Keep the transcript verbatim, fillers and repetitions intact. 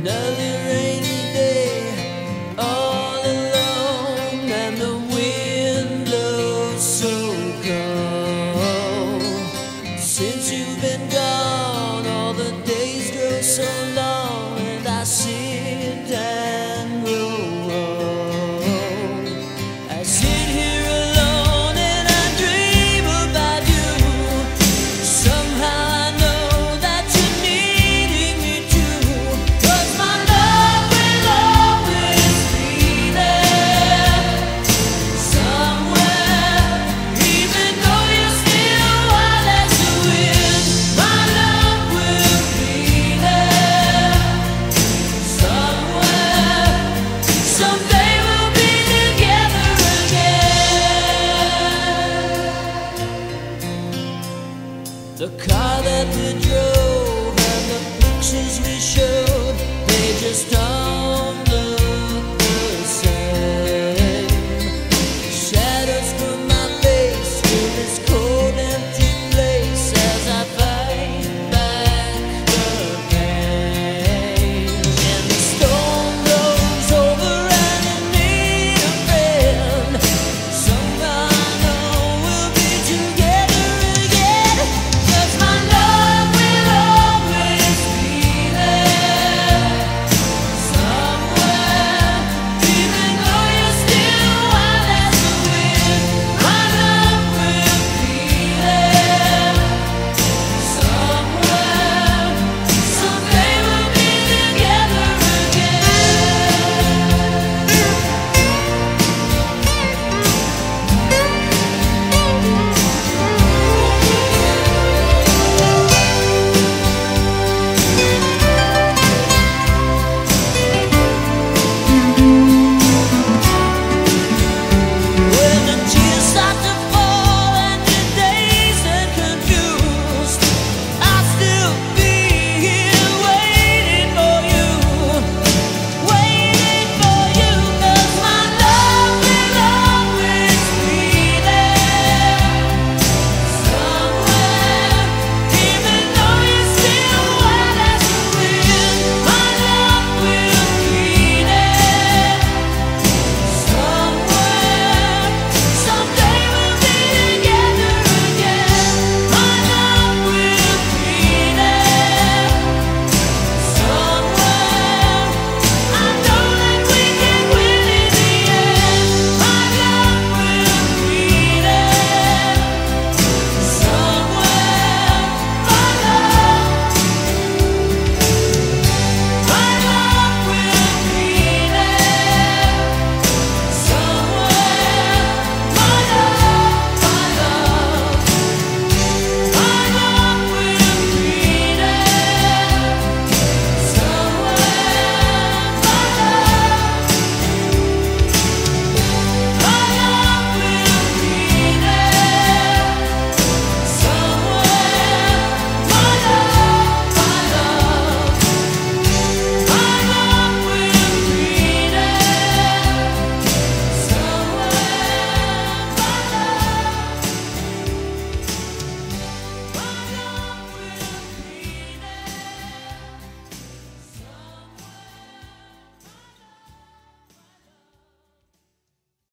Another rainy day, all alone, and the wind blows so cold. Since you've been gone, all the days grow so long, and I sit and grow old. I sit here alone and I dream about you. Somehow I know that you're needing me too, 'cause my love will always be there somewhere, even though you're still wild as the wind. My love will be there somewhere. Someday we'll be together again. The car that we drove and the pictures we showed, they just don't